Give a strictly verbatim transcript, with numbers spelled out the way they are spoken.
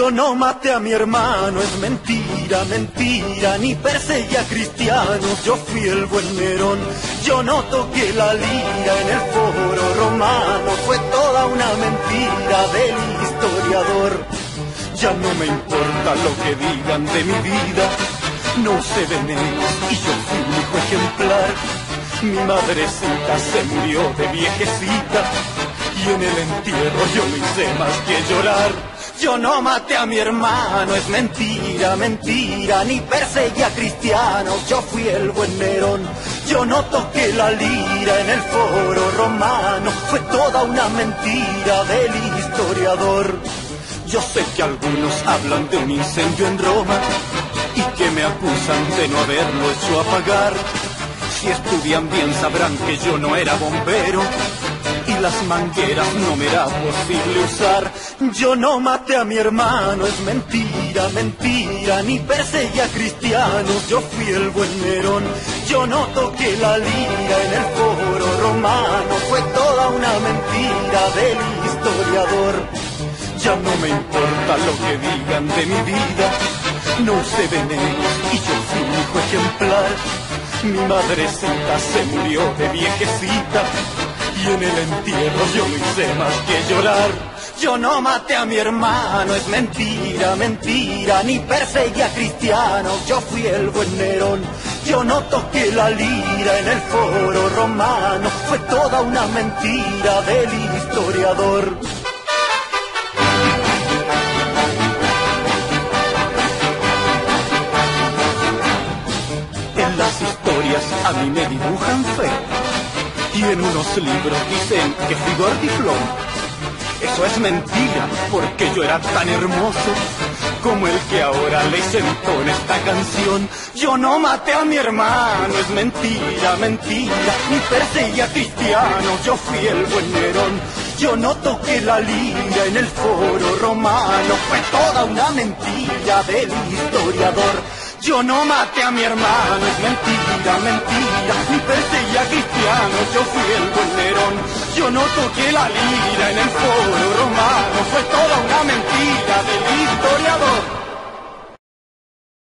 Yo no maté a mi hermano, es mentira, mentira, ni perseguí a cristianos, yo fui el buen Nerón. Yo no toqué la lira en el foro romano, fue toda una mentira del historiador. Ya no me importa lo que digan de mi vida, no usé venenos y yo fui un hijo ejemplar. Mi madrecita se murió de viejecita y en el entierro yo no hice más que llorar. Yo no maté a mi hermano, es mentira, mentira, ni perseguí a cristianos, yo fui el buen Nerón. Yo no toqué la lira en el foro romano, fue toda una mentira del historiador. Yo sé que algunos hablan de un incendio en Roma y que me acusan de no haberlo hecho apagar. Si estudian bien sabrán que yo no era bombero y las mangueras no me era posible usar. Yo no maté a mi hermano, es mentira, mentira, ni perseguí a cristianos, yo fui el buen Nerón. Yo no toqué la lira en el foro romano, fue toda una mentira del historiador. Ya no me importa lo que digan de mi vida, no usé veneno y yo fui un hijo ejemplar. Mi madrecita se murió de viejecita y en el entierro yo no hice más que llorar. Yo no maté a mi hermano, es mentira, mentira, ni perseguí a cristianos, yo fui el buen Nerón. Yo no toqué la lira en el foro romano, fue toda una mentira del historiador. En las historias a mí me dibujan feo y en unos libros dicen que fui gordiflón. Eso es mentira, porque yo era tan hermoso como el que ahora le entona esta canción. Yo no maté a mi hermano, es mentira, mentira, ni perseguí a cristianos, yo fui el buen Nerón. Yo no toqué la lira en el foro romano, fue toda una mentira del historiador. Yo no maté a mi hermano, es mentira, mentira, ni perseguí a cristianos, yo fui el buen Nerón. Yo no toqué la lira en el foro romano, fue toda una mentira del historiador.